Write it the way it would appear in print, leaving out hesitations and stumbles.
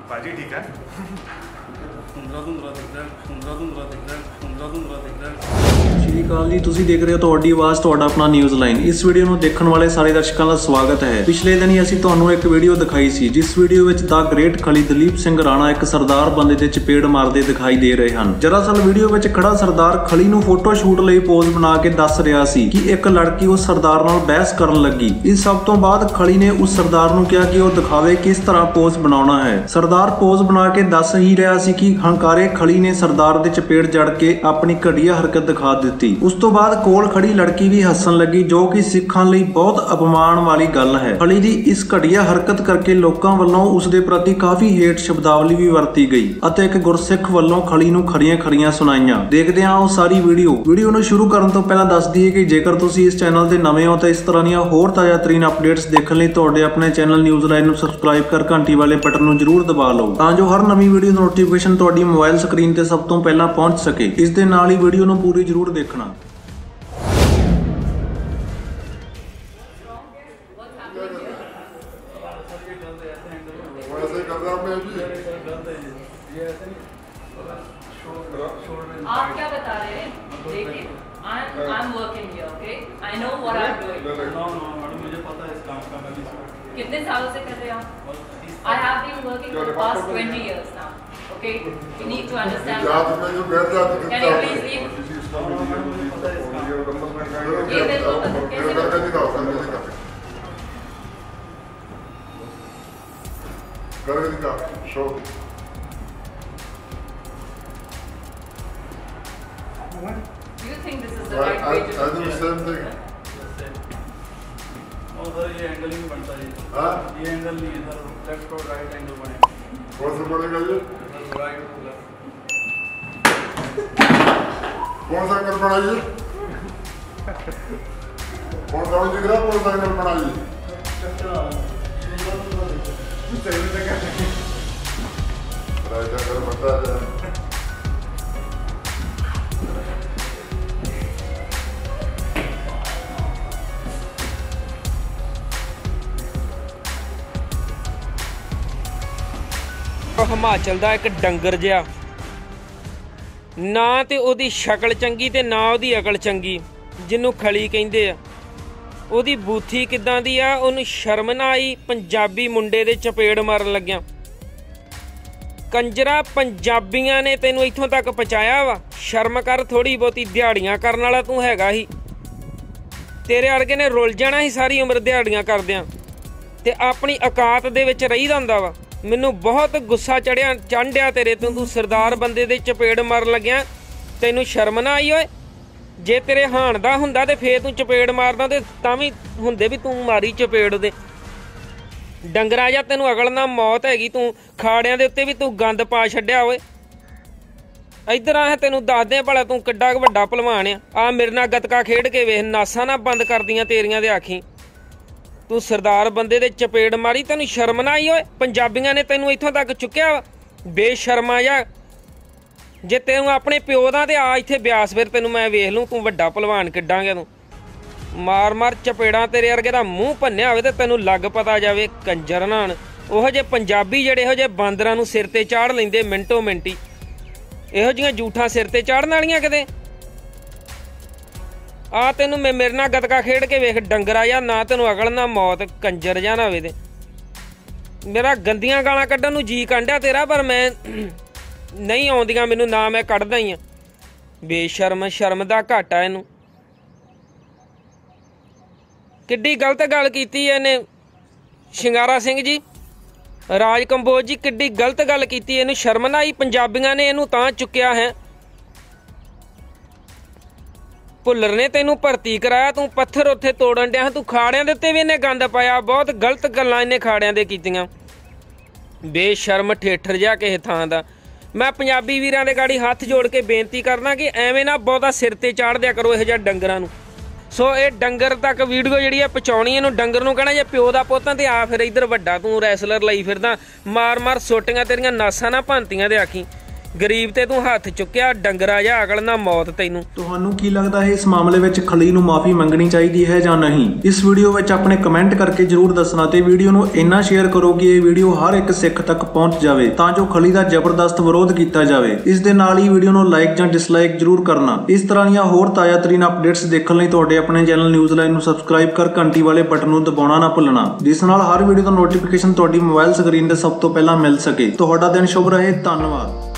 भाजी ठीक है। ਸ਼੍ਰੀ ਅਕਾਲ ਜੀ, ਤੁਸੀਂ ਦੇਖ ਰਹੇ ਹੋ ਤੁਹਾਡੀ ਆਵਾਜ਼ ਤੁਹਾਡਾ ਆਪਣਾ ਨਿਊਜ਼ ਲਾਈਨ। ਇਸ ਵੀਡੀਓ ਨੂੰ ਦੇਖਣ ਵਾਲੇ ਸਾਰੇ ਦਰਸ਼ਕਾਂ ਦਾ ਸਵਾਗਤ ਹੈ। ਪਿਛਲੇ ਦਿਨ ਹੀ ਅਸੀਂ ਤੁਹਾਨੂੰ ਇੱਕ ਵੀਡੀਓ ਦਿਖਾਈ ਸੀ, ਜਿਸ ਵੀਡੀਓ ਵਿੱਚ ਦਾ ਗ੍ਰੇਟ ਖਲੀ ਦਲੀਪ ਸਿੰਘ ਰਾਣਾ ਇੱਕ ਸਰਦਾਰ ਬੰਦੇ ਦੇ ਚਪੇੜ ਮਾਰਦੇ ਦਿਖਾਈ ਦੇ ਰਹੇ ਹਨ। ਦਰਅਸਲ ਵੀਡੀਓ ਵਿੱਚ ਖੜਾ ਸਰਦਾਰ ਖਲੀ ਨੂੰ ਫੋਟੋ ਸ਼ੂਟ ਲਈ ਪੋਜ਼ ਬਣਾ ਕੇ ਦੱਸ ਰਿਹਾ ਸੀ ਕਿ ਇੱਕ ਲੜਕੀ ਉਸ ਸਰਦਾਰ ਨਾਲ ਬਹਿਸ ਕਰਨ ਲੱਗੀ। ਇਸ ਸਭ ਤੋਂ ਬਾਅਦ ਖਲੀ ਨੇ ਉਸ ਸਰਦਾਰ ਨੂੰ ਕਿਹਾ ਕਿ ਉਹ ਦਿਖਾਵੇ ਕਿਸ ਤਰ੍ਹਾਂ ਪੋਜ਼ ਬਣਾਉਣਾ ਹੈ। ਸਰਦਾਰ ਪੋਜ਼ ਬਣਾ ਕੇ ਦੱਸ ਹੀ ਰਿਹਾ ਸੀ ਕਿ ਹੰਕਾਰੇ ਖਲੀ ਨੇ ਸਰਦਾਰ ਦੇ ਚਪੇੜ ਜੜ ਕੇ ਆਪਣੀ ਘਟੀਆ ਹਰਕਤ ਦਿਖਾ ਦਿੱਤੀ। ਉਸ ਤੋਂ ਬਾਅਦ ਕੋਲ ਖੜੀ ਲੜਕੀ ਵੀ ਹੱਸਣ ਲੱਗੀ, ਜੋ ਕਿ ਸਿੱਖਾਂ ਲਈ ਬਹੁਤ ਅਪਮਾਨ ਵਾਲੀ ਗੱਲ ਹੈ। ਖਲੀ ਦੀ ਇਸ ਘਟੀਆ ਹਰਕਤ ਕਰਕੇ ਲੋਕਾਂ ਵੱਲੋਂ ਉਸ ਦੇ ਪ੍ਰਤੀ ਕਾਫੀ ਹੇਟ ਸ਼ਬਦਾਵਲੀ ਵੀ ਵਰਤੀ ਗਈ ਅਤੇ ਇੱਕ ਗੁਰਸਿੱਖ ਵੱਲੋਂ ਖਲੀ ਨੂੰ ਖਰੀਆਂ ਸੁਣਾਈਆਂ। ਦੇਖਦੇ ਹਾਂ ਉਹ ਸਾਰੀ ਵੀਡੀਓ ਨੂੰ ਸ਼ੁਰੂ ਕਰਨ ਤੋਂ ਪਹਿਲਾਂ ਦੱਸ ਦਈਏ ਕਿ ਜੇਕਰ ਤੁਸੀਂ ਇਸ ਚੈਨਲ ਤੇ ਨਵੇਂ ਹੋ ਤਾਂ ਇਸ ਤਰ੍ਹਾਂ ਦੀਆਂ ਹੋਰ ਤਾਜ਼ਾ ਤਰੀਨ ਅਪਡੇਟਸ ਦੇਖਣ ਲਈ ਤੁਹਾਡੇ ਆਪਣੇ ਚੈਨਲ ਨਿਊਜ਼ ਲਾਈਨ ਨੂੰ ਸਬਸਕ੍ਰਾਈਬ ਕਰ ਘੰਟੀ ਵਾਲੇ ਬਟਨ ਨੂੰ ਜ਼ਰੂਰ ਦਬਾ ਲਓ, ਤਾਂ ਜੋ ਹਰ ਨਵੀਂ ਵੀਡੀਓ ਨੋਟੀਫਿਕੇਸ਼ਨ ਤੁਹਾਡੀ ਮੋਬਾਈਲ ਸਕਰੀਨ ਤੇ ਸਭ ਤੋਂ ਪਹਿਲਾਂ ਪਹੁੰਚ ਸਕੇ। ਇਸ ਦੇ ਨਾਲ ਹੀ ਵੀਡੀਓ ਨੂੰ ਪੂਰੀ ਜ਼ਰੂਰ ਦੇਖਣਾ। आप क्या बता रहे हैं? देखिए, I'm working here, okay? I know what I'm doing. No, madam मुझे पता है इस काम का। मैं भी कितने सालों से कर रहे हैं आप? I have been working for the past 20 years now. Okay? You need to understand. Can you please leave? Madam मुझे पता है इस काम ये बिल्कुल कैसे Do you think this is the right way to do it? Sir ये angle नहीं बनता है। ये एंगल नहीं है सर, लेफ्ट और राइट एंगल बनेगा। कौन सा बनेगा ये? राइट और लेफ्ट। कौन सा एंगल बनाइए? कौन सा दिख रहा है? कौन सा एंगल बनाइए? राइट एंगल बनता है। ਹਿਮਾਚਲ ਦਾ ਇੱਕ ਡੰਗਰ ਜਿਹਾ, ਨਾ ਤੇ ਉਹਦੀ ਸ਼ਕਲ ਚੰਗੀ ਤੇ ਨਾ ਉਹਦੀ ਅਕਲ ਚੰਗੀ, ਜਿਹਨੂੰ ਖਲੀ ਕਹਿੰਦੇ ਆ। ਉਹਦੀ ਬੂਥੀ ਕਿੱਦਾਂ ਦੀ ਆ, ਉਹਨੂੰ ਸ਼ਰਮ ਨਾ ਆਈ ਪੰਜਾਬੀ ਮੁੰਡੇ ਦੇ ਚਪੇੜ ਮਾਰਨ ਲੱਗਿਆ। ਕੰਜਰਾ, ਪੰਜਾਬੀਆਂ ਨੇ ਤੈਨੂੰ ਇੱਥੋਂ ਤੱਕ ਪਹੁੰਚਾਇਆ ਵਾ, ਸ਼ਰਮ ਕਰ ਥੋੜੀ ਬਹੁਤੀ। ਦਿਹਾੜੀਆਂ ਕਰਨ ਵਾਲਾ ਤੂੰ ਹੈਗਾ ਹੀ, ਤੇਰੇ ਵਰਗੇ ਨੇ ਰੁੱਲ ਜਾਣਾ ਸੀ ਸਾਰੀ ਉਮਰ ਦਿਹਾੜੀਆਂ ਕਰਦਿਆਂ, ਤੇ ਆਪਣੀ ਔਕਾਤ ਦੇ ਵਿੱਚ ਰਹੀਦਾ ਹੁੰਦਾ ਵਾ। ਮੈਨੂੰ ਬਹੁਤ ਗੁੱਸਾ ਚੜ੍ਹਿਆ ਤੇਰੇ ਤੋਂ। ਤੂੰ ਸਰਦਾਰ ਬੰਦੇ ਦੇ ਚਪੇੜ ਮਾਰਨ ਲੱਗਿਆ, ਤੈਨੂੰ ਸ਼ਰਮ ਨਾ ਆਈ ਓਏ? ਜੇ ਤੇਰੇ ਹਾਣ ਦਾ ਹੁੰਦਾ ਤੇ ਫੇਰ ਤੂੰ ਚਪੇੜ ਮਾਰਦਾ, ਤੇ ਤਾਂ ਵੀ ਹੁੰਦੇ ਵੀ ਤੂੰ ਮਾਰੀ ਚਪੇੜ ਦੇ। ਡੰਗਰਾ ਜਾਂ ਤੈਨੂੰ ਅਕਲ ਨਾਲ ਮੌਤ ਹੈਗੀ, ਤੂੰ ਖਾੜਿਆਂ ਦੇ ਉੱਤੇ ਵੀ ਤੂੰ ਗੰਦ ਪਾ ਛੱਡਿਆ ਓਏ। ਇੱਧਰ ਆ, ਤੈਨੂੰ ਦੱਸਦੇ ਭਲਾ ਤੂੰ ਕਿੱਡਾ ਕੁ ਵੱਡਾ ਭਲਵਾਨ ਆ। ਮੇਰੇ ਨਾਲ ਗੱਤਕਾ ਖੇਡ ਕੇ ਵੇਖ, ਨਾਸਾਂ ਨਾ ਬੰਦ ਕਰਦੀਆਂ ਤੇਰੀਆਂ ਦੇ ਆਖੀ। ਤੂੰ ਸਰਦਾਰ ਬੰਦੇ ਦੇ ਚਪੇੜ ਮਾਰੀ, ਤੈਨੂੰ ਸ਼ਰਮ ਨਾ ਆਈ ਓਏ? ਪੰਜਾਬੀਆਂ ਨੇ ਤੈਨੂੰ ਇੱਥੋਂ ਤੱਕ ਚੁੱਕਿਆ ਵਾ, ਬੇਸ਼ਰਮਾ ਜਾ। ਜੇ ਤੈਨੂੰ ਆਪਣੇ ਪਿਓ ਦਾ ਤੇ ਆ ਇੱਥੇ ਬਿਆਸ, ਫਿਰ ਤੈਨੂੰ ਮੈਂ ਵੇਖ ਲੂੰ ਤੂੰ ਵੱਡਾ ਭਲਵਾਨ ਕਿੱਡਾ ਗਿਆ। ਤੂੰ ਮਾਰ ਚਪੇੜਾਂ, ਤੇਰੇ ਵਰਗੇ ਦਾ ਮੂੰਹ ਭੰਨਿਆ ਹੋਵੇ ਤੇ ਤੈਨੂੰ ਲੱਗ ਪਤਾ ਜਾਵੇ। ਕੰਜਰ ਨਾਨ ਉਹੋ ਜਿਹੇ ਪੰਜਾਬੀ ਜਿਹੜੇ ਇਹੋ ਜਿਹੇ ਬਾਂਦਰਾਂ ਨੂੰ ਸਿਰ ਤੇ ਚਾੜ ਲੈਂਦੇ ਮਿੰਟੋ ਮਿੰਟੀ। ਇਹੋ ਜਿਹੀਆਂ ਜੂਠਾਂ ਸਿਰ ਤੇ ਚਾੜਨ ਵਾਲੀਆਂ ਕਿਤੇ। ਆ ਤੈਨੂੰ ਮੈਂ ਮੇਰੇ ਨਾਲ ਗੱਤਕਾ ਖੇਡ ਕੇ ਵੇਖ ਡੰਗਰਾ ਜਾਂ, ਨਾ ਤੈਨੂੰ ਅਕਲ ਨਾ ਮੌਤ, ਕੰਜਰ ਜਾਂ ਨਾ ਹੋਵੇ। ਤੇ ਮੇਰਾ ਗੰਦੀਆਂ ਗਾਲਾਂ ਕੱਢਣ ਨੂੰ ਜੀ ਕਾਂਡਿਆ ਤੇਰਾ, ਪਰ ਮੈਂ ਨਹੀਂ ਆਉਂਦੀਆਂ ਮੈਨੂੰ, ਨਾ ਮੈਂ ਕੱਢਦਾ ਹੀ ਆ। ਬੇਸ਼ਰਮ, ਸ਼ਰਮ ਦਾ ਘਾਟਾ ਇਹਨੂੰ। ਕਿੱਡੀ ਗਲਤ ਗੱਲ ਕੀਤੀ ਇਹਨੇ ਸ਼ਿੰਗਾਰਾ ਸਿੰਘ ਜੀ, ਰਾਜ ਕੰਬੋਜ ਜੀ, ਕਿੱਡੀ ਗਲਤ ਗੱਲ ਕੀਤੀ। ਇਹਨੂੰ ਸ਼ਰਮ ਨਾ ਆਈ? ਪੰਜਾਬੀਆਂ ਨੇ ਇਹਨੂੰ ਤਾਂ ਚੁੱਕਿਆ ਹੈ। ਭੁੱਲਰ ਨੇ ਤੈਨੂੰ ਭਰਤੀ ਕਰਾਇਆ, ਤੂੰ ਪੱਥਰ ਉੱਥੇ ਤੋੜਨ ਡਿਆ। ਤੂੰ ਖਾੜਿਆਂ ਦੇ ਉੱਤੇ ਵੀ ਇਹਨੇ ਗੰਦ ਪਾਇਆ, ਬਹੁਤ ਗਲਤ ਗੱਲਾਂ ਇਹਨੇ ਖਾੜਿਆਂ ਦੇ ਕੀਤੀਆਂ। ਬੇਸ਼ਰਮ ਠੇਠਰ ਜਿਹਾ ਕਿਸੇ ਥਾਂ ਦਾ। ਮੈਂ ਪੰਜਾਬੀ ਵੀਰਾਂ ਦੇ ਗਾੜੀ ਹੱਥ ਜੋੜ ਕੇ ਬੇਨਤੀ ਕਰਦਾ ਕਿ ਐਵੇਂ ਨਾ ਬਹੁਤਾ ਸਿਰ ਤੇ ਚਾੜ ਦਿਆ ਕਰੋ ਇਹੋ ਜਿਹਾ ਡੰਗਰਾਂ ਨੂੰ। ਸੋ ਇਹ ਡੰਗਰ ਤੱਕ ਵੀਡੀਓ ਜਿਹੜੀ ਆ ਪਹੁੰਚਾਉਣੀ, ਇਹਨੂੰ ਡੰਗਰ ਨੂੰ ਕਹਿਣਾ ਜੇ ਪਿਓ ਦਾ ਪੁੱਤਾਂ ਤੇ ਆ ਫਿਰ ਇੱਧਰ ਵੱਡਾ ਤੂੰ ਰੈਸਲਰ ਲਈ ਫਿਰਦਾ। ਮਾਰ ਸੋਟੀਆਂ ਤੇਰੀਆਂ ਨਾਸਾਂ ਨਾ ਭੰਨਤੀਆਂ ਦੇ ਆਖੀ। ਗਰੀਬ ਤੇ ਤੂੰ ਹੱਥ ਚੁੱਕਿਆ, ਡੰਗਰਾ ਜਿਹਾ ਅਕਲ ਨਾ ਮੌਤ ਤੈਨੂੰ। ਤੁਹਾਨੂੰ ਕੀ ਲੱਗਦਾ ਹੈ ਇਸ ਮਾਮਲੇ ਵਿੱਚ ਖਲੀ ਨੂੰ ਮਾਫੀ ਮੰਗਣੀ ਚਾਹੀਦੀ ਹੈ ਜਾਂ ਨਹੀਂ? ਇਸ ਵੀਡੀਓ ਵਿੱਚ ਆਪਣੇ ਕਮੈਂਟ ਕਰਕੇ ਜਰੂਰ ਦੱਸਣਾ ਤੇ ਵੀਡੀਓ ਨੂੰ ਇੰਨਾ ਸ਼ੇਅਰ ਕਰੋ ਕਿ ਇਹ ਵੀਡੀਓ ਹਰ ਇੱਕ ਸਿੱਖ ਤੱਕ ਪਹੁੰਚ ਜਾਵੇ ਤਾਂ ਜੋ ਖਲੀ ਦਾ ਜ਼ਬਰਦਸਤ ਵਿਰੋਧ ਕੀਤਾ ਜਾਵੇ। ਇਸ ਦੇ ਨਾਲ ਹੀ ਵੀਡੀਓ ਨੂੰ ਲਾਈਕ ਜਾਂ ਡਿਸਲਾਈਕ ਜਰੂਰ ਕਰਨਾ। ਇਸ ਤਰ੍ਹਾਂ ਦੀਆਂ ਹੋਰ ਤਾਜ਼ਾ ਤਰੀਨ ਅਪਡੇਟਸ ਦੇਖਣ ਲਈ ਤੁਹਾਡੇ ਆਪਣੇ ਚੈਨਲ ਨਿਊਜ਼ਲਾਈਨ ਨੂੰ ਸਬਸਕ੍ਰਾਈਬ ਕਰ ਘੰਟੀ ਵਾਲੇ ਬਟਨ ਨੂੰ ਦਬਾਉਣਾ ਨਾ ਭੁੱਲਣਾ, ਜਿਸ ਨਾਲ ਹਰ ਵੀਡੀਓ ਦਾ ਨੋਟੀਫਿਕੇਸ਼ਨ ਤੁਹਾਡੀ ਮੋਬਾਈਲ ਸਕਰੀਨ ਤੇ ਸਭ ਤੋਂ ਪਹਿਲਾਂ ਮਿਲ ਸਕੇ। ਤੁਹਾਡਾ ਦਿਨ ਸ਼ੁਭ ਰਹੇ। ਧੰਨਵਾਦ।